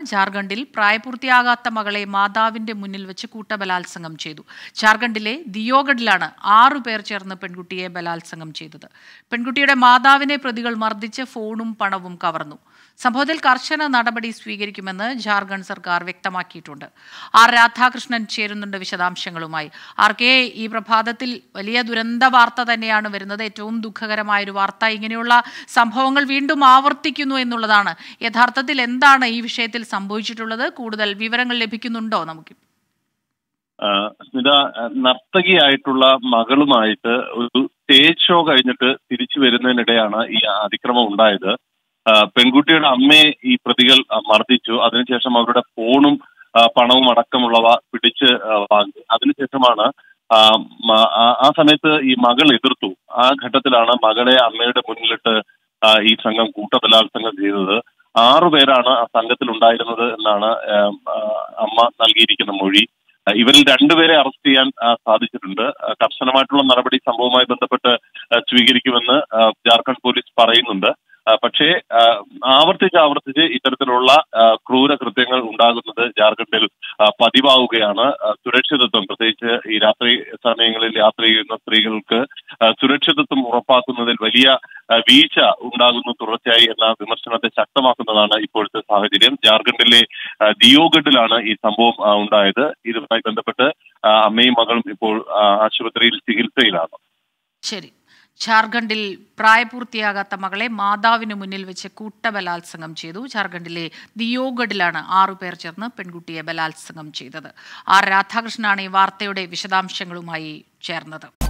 ജാർഖണ്ഡിൽ പ്രായപൂർത്തിയാകാത്ത മകളെ മാതാവിന്റെ മുന്നിൽ വെച്ച് കൂട്ടബലാത്സംഗം ചെയ്തു. ജാർഖണ്ഡിലെ ദിയോഗഡിലാണ് 6 പേർ ചേർന്ന് പെൺകുട്ടിയെ ബലാത്സംഗം ചെയ്തത്. പെൺകുട്ടിയുടെ മാതാവിനെ പ്രതികൾ മർദ്ദിച്ച് ഫോണും പണവും കവർന്നു. സംഭവത്തിൽ കർശന നടപടി സ്വീകരിക്കുമെന്ന് ജാർഖണ്ഡ് സർക്കാർ വ്യക്തമാക്കിയിട്ടുണ്ട്. ആർ രാധാകൃഷ്ണൻ ചേരുന്നുണ്ട് വിശദാംശങ്ങളുമായി. ആർക്കെ, ഈ പ്രഭാതത്തിൽ വലിയ ദുരന്ത വാർത്ത തന്നെയാണ് വരുന്നത്. ഏറ്റവും ദുഃഖകരമായ ഒരു വാർത്ത. ഇങ്ങനെയുള്ള സംഭവങ്ങൾ വീണ്ടും ആവർത്തിക്കുന്നു എന്നുള്ളതാണ്. യഥാർത്ഥത്തിൽ എന്താണ് ഈ വിഷയത്തിൽ സംഭവിച്ചിട്ടുള്ളത്? കൂടുതൽ വിവരങ്ങൾ ലഭിക്കുന്നുണ്ടോ നമുക്ക്? സ്മിത, നർത്തകിയായിട്ടുള്ള മകളുമായിട്ട് ഒരു സ്റ്റേജ് ഷോ കഴിഞ്ഞിട്ട് തിരിച്ചു വരുന്നതിനിടെയാണ് ഈ അതിക്രമം ഉണ്ടായത്. പെൺകുട്ടിയുടെ അമ്മയെ ഈ പ്രതികൾ മർദ്ദിച്ചു. അതിനുശേഷം അവരുടെ ഫോണും പണവും അടക്കമുള്ളവ പിടിച്ച് വാങ്ങി. അതിനുശേഷമാണ് ആ സമയത്ത് ഈ മകൾ എതിർത്തു. ആ ഘട്ടത്തിലാണ് മകളെ അമ്മയുടെ മുന്നിലിട്ട് ഈ സംഘം കൂട്ടബലാത്സംഗം ചെയ്തത്. 6 പേരാണ് ആ സംഘത്തിൽ ഉണ്ടായിരുന്നത് എന്നാണ് അമ്മ നൽകിയിരിക്കുന്ന മൊഴി. ഇവരിൽ 2 പേരെ അറസ്റ്റ് ചെയ്യാൻ സാധിച്ചിട്ടുണ്ട്. കർശനമായിട്ടുള്ള നടപടി സംഭവവുമായി ബന്ധപ്പെട്ട് സ്വീകരിക്കുമെന്ന് ജാർഖണ്ഡ് പോലീസ് പറയുന്നുണ്ട്. പക്ഷേ ആവർത്തിച്ച് ഇത്തരത്തിലുള്ള ക്രൂര കൃത്യങ്ങൾ ഉണ്ടാകുന്നത് ജാർഖണ്ഡിൽ പതിവാവുകയാണ്. സുരക്ഷിതത്വം, പ്രത്യേകിച്ച് ഈ രാത്രി സമയങ്ങളിൽ യാത്ര ചെയ്യുന്ന സ്ത്രീകൾക്ക് സുരക്ഷിതത്വം ഉറപ്പാക്കുന്നതിൽ വലിയ വീഴ്ച ഉണ്ടാകുന്നു തുടർച്ചയായി എന്ന വിമർശനത്തെ ശക്തമാക്കുന്നതാണ് ഇപ്പോഴത്തെ സാഹചര്യം. ജാർഖണ്ഡിലെ ദിയോഗഡിലാണ് ഈ സംഭവം ഉണ്ടായത്. ഇതുമായി ബന്ധപ്പെട്ട് അമ്മയും മകളും ഇപ്പോൾ ആശുപത്രിയിൽ ചികിത്സയിലാണ്. ശരി. ജാർഖണ്ഡിൽ പ്രായപൂർത്തിയാകാത്ത മകളെ മാതാവിന് മുന്നിൽ വെച്ച് കൂട്ടബലാത്സംഗം ചെയ്തു. ജാർഖണ്ഡിലെ ദിയോഗഡിലാണ് 6 പേർ ചേർന്ന് പെൺകുട്ടിയെ ബലാത്സംഗം ചെയ്തത്. ആർ രാധാകൃഷ്ണനാണ് ഈ വാർത്തയുടെ വിശദാംശങ്ങളുമായി ചേർന്നത്.